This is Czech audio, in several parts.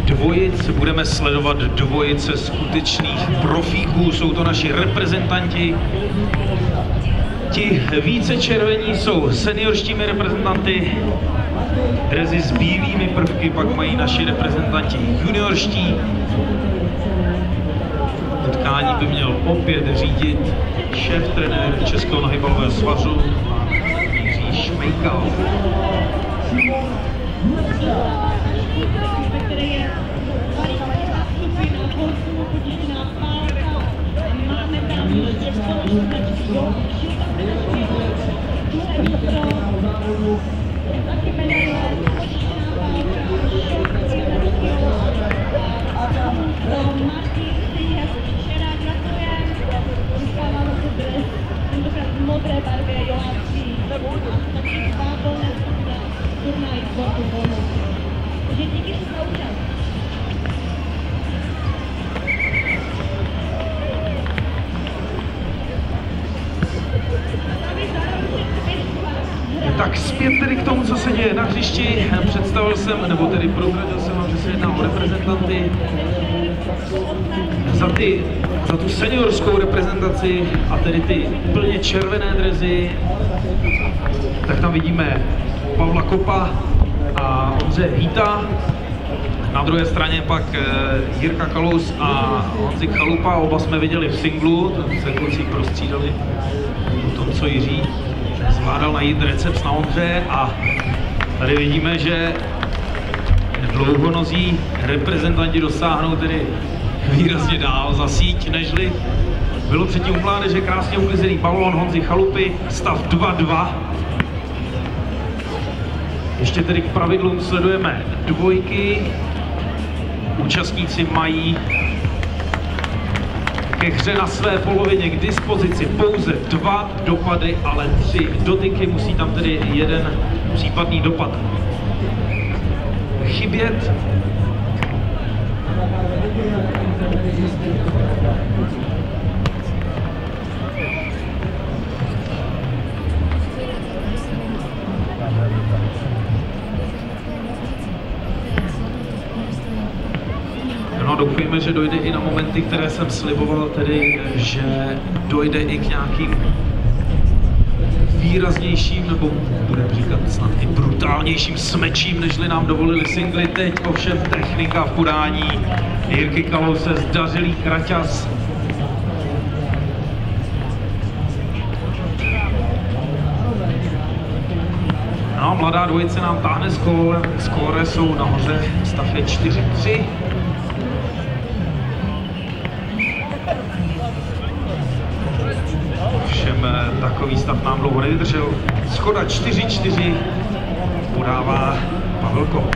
dvojic. Budeme sledovat dvojice skutečných profíků, jsou to naši reprezentanti. Ti více červení jsou seniorštími reprezentanty, dresy s bílými prvky pak mají naši reprezentanti juniorští. Utkání by měl opět řídit šéf-trenér Českého nohybalového svazu Jiří Šmejkal. Modré barvě Johanský, taky pápol na turnaj sportu volnou. Takže díky za účast. Tak zpět tedy k tomu, co se děje na hřišti. Představil jsem, nebo tedy prozradil jsem vám, že se jedná o reprezentanty za tu seniorskou reprezentaci a tedy ty úplně červené dresy. Tak tam vidíme Pavla Kopa a Ondře Víta. Na druhé straně pak Jirka Kalous a Honzik Chalupa, oba jsme viděli v singlu, tam se kluci prostřídali o tom, co Jiří zvládal najít recept na Ondře, a tady vidíme, že dlouhonozí reprezentanti dosáhnou tedy výrazně dál za síť, nežli bylo předtím u mládeže. Krásně uklizený balón Honzy Chalupy, stav 2-2. Ještě tedy k pravidlům sledujeme dvojky. Účastníci mají ke hře na své polovině k dispozici pouze 2 dopady, ale 3 dotyky, musí tam tedy jeden případný dopad chybět. No, doufujeme, že dojde i na momenty, které jsem sliboval, tedy že dojde i k nějakým výraznějším, nebo budeme říkat snad i brutálnějším smečím, nežli nám dovolili singly. Teď ovšem technika v podání Jirky Kalouse, zdařilý kraťas. No, mladá dvojice nám táhne skóre jsou nahoře, stav je 4-3. Ovšem takový stav nám dlouho nevydržel. Schoda 4-4 podává Pavel Kop.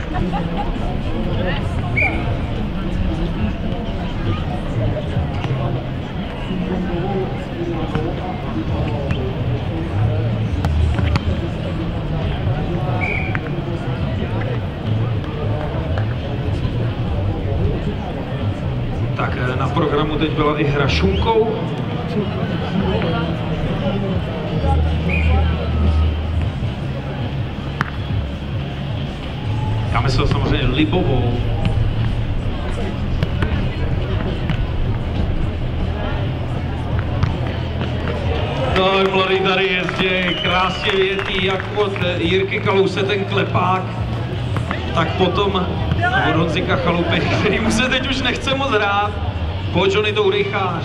Tak na programu teď byla i hra šunkou. Já myslel samozřejmě libovou. No, mladý tady jezdí, krásně větý, jak od Jirky Kalouse ten klepák, tak potom od Honzika Chalupy, kterýmu se teď už nechce moc hrát. Pojď, Johnny, to udejcháš.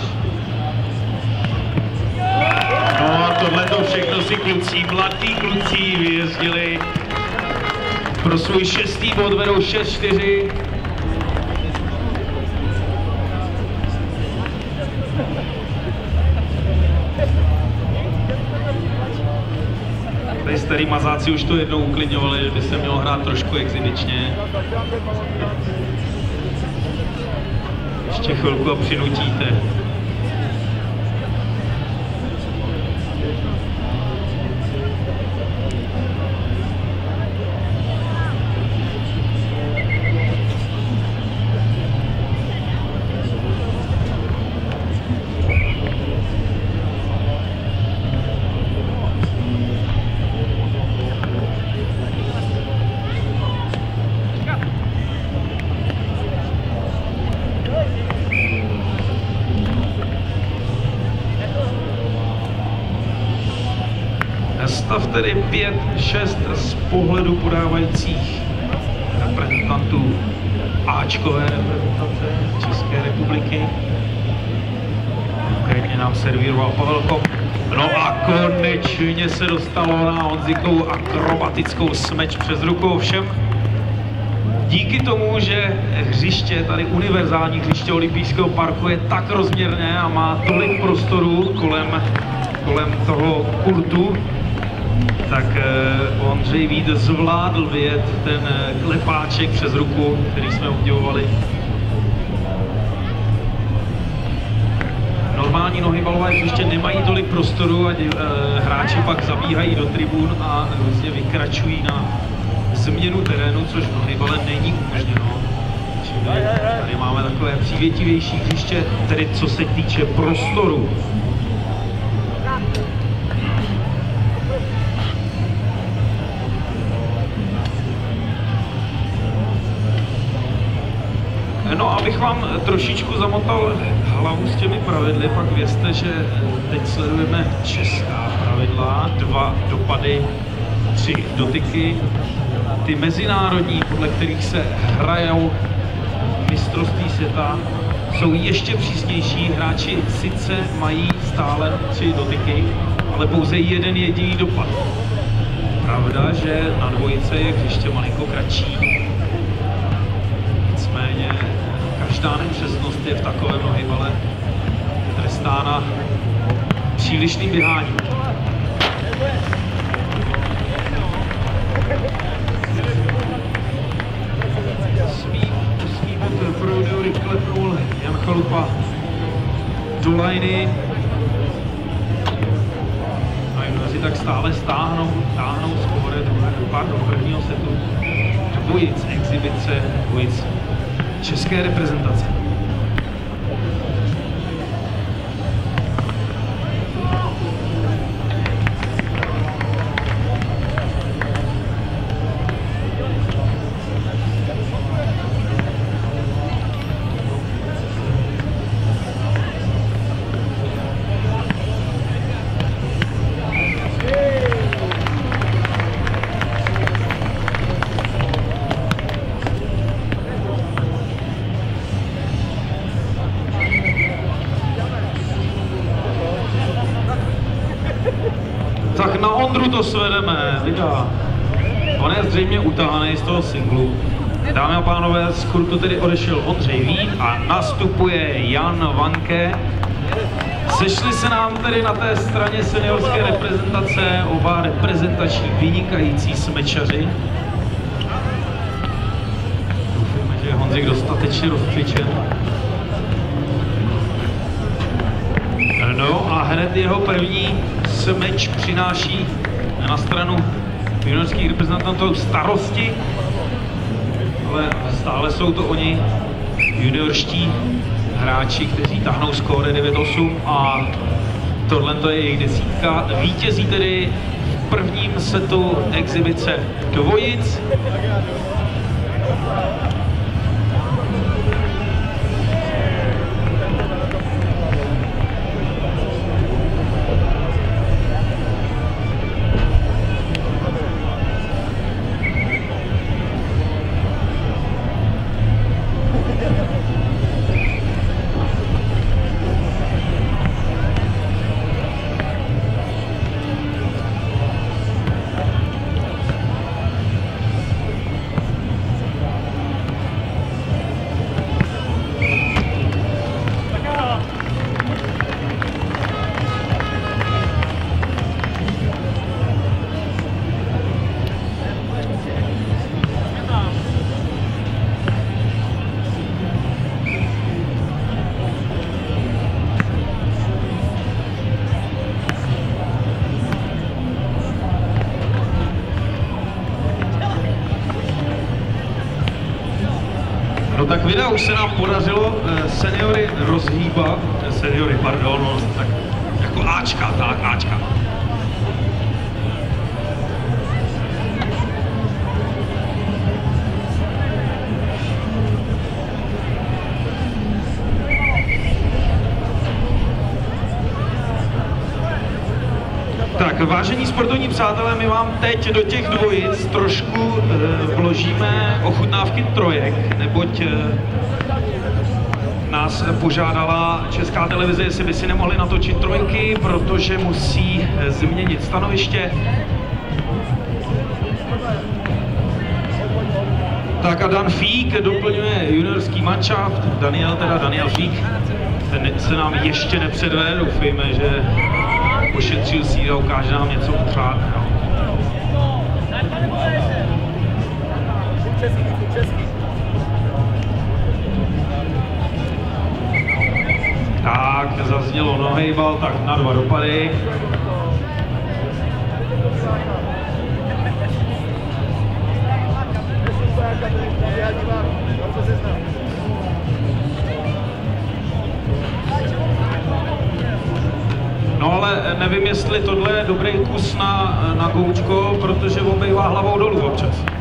No a tohleto všechno si kluci, mladí kluci vyjezdili. Pro svůj 6. bod vedou 6-4. Tady starý mazáci už to jednou uklidňovali, že by se mělo hrát trošku exibičně. Ještě chvilku a přinutíte. stav tedy 5-6 z pohledu podávajících reprezentantů Ačkové reprezentace České republiky. Konkrétně nám servíroval Pavel Kop. No a konečně se dostalo na Honzikovou akrobatickou smeč přes ruku. Všem díky tomu, že hřiště, tady univerzální hřiště olympijského parku je tak rozměrné a má tolik prostoru kolem toho kurtu, tak Ondřej Vít zvládl vyjet ten klepáček přes ruku, který jsme obdivovali. Normální nohybalové hřiště nemají tolik prostoru a hráči pak zabíhají do tribun a různě vykračují na změnu terénu, což v nohybale není umožněno. Čili tady máme takové přívětivější hřiště, tedy co se týče prostoru. No, abych vám trošičku zamotal hlavu s těmi pravidly, pak vězte, že teď sledujeme česká pravidla, 2 dopady, 3 dotyky. Ty mezinárodní, podle kterých se hrajou mistrovství světa, jsou ještě přísnější. Hráči sice mají stále 3 dotyky, ale pouze jeden jediný dopad. Pravda, že na dvojice je hřiště malinko kratší. Nicméně každá nepřesnost je v takovém nohybale trestána přílišným běháním. Svý bod pro rychle pnul Jan Chalupa do lajny. A junioři tak stále táhnou z prvního setu dvojic exibice, dvojic české reprezentace. Tak na Ondru to svedeme, vydá. On je zřejmě utahaný z toho singlu. Dámy a pánové, z kurtu tedy odešel Ondřej Vít a nastupuje Jan Vanke. Sešli se nám tedy na té straně seniorské reprezentace oba reprezentační vynikající smečaři. Doufujeme, že je Honzik dostatečně rozcvičen. No a hned jeho první smeč přináší na stranu juniorských reprezentantů starosti, ale stále jsou to oni juniorští hráči, kteří tahnou skóre 9-8 a tohle to je jejich desítka. Vítězí tedy v prvním setu exibice dvojic. No tak vida, už se nám podařilo seniory rozhýbat, no, tak jako Ačka, tak Ačka. Tak Tak vážení sportovní přátelé, my vám teď do těch dvojic trošku vložíme ochutnávky trojek, neboť nás požádala Česká televize, jestli by si nemohli natočit trojky, protože musí změnit stanoviště. Tak a Dan Fík doplňuje juniorský manšaft, Daniel Fík, ten se nám ještě nepředvede, doufejme, že ošetřil sílu a ukáže nám něco pořádného. Tak, zaznělo nohejbal, tak na 2 dopady. No ale nevím, jestli tohle je dobrý kus na goučko, protože obejvá hlavou dolů občas.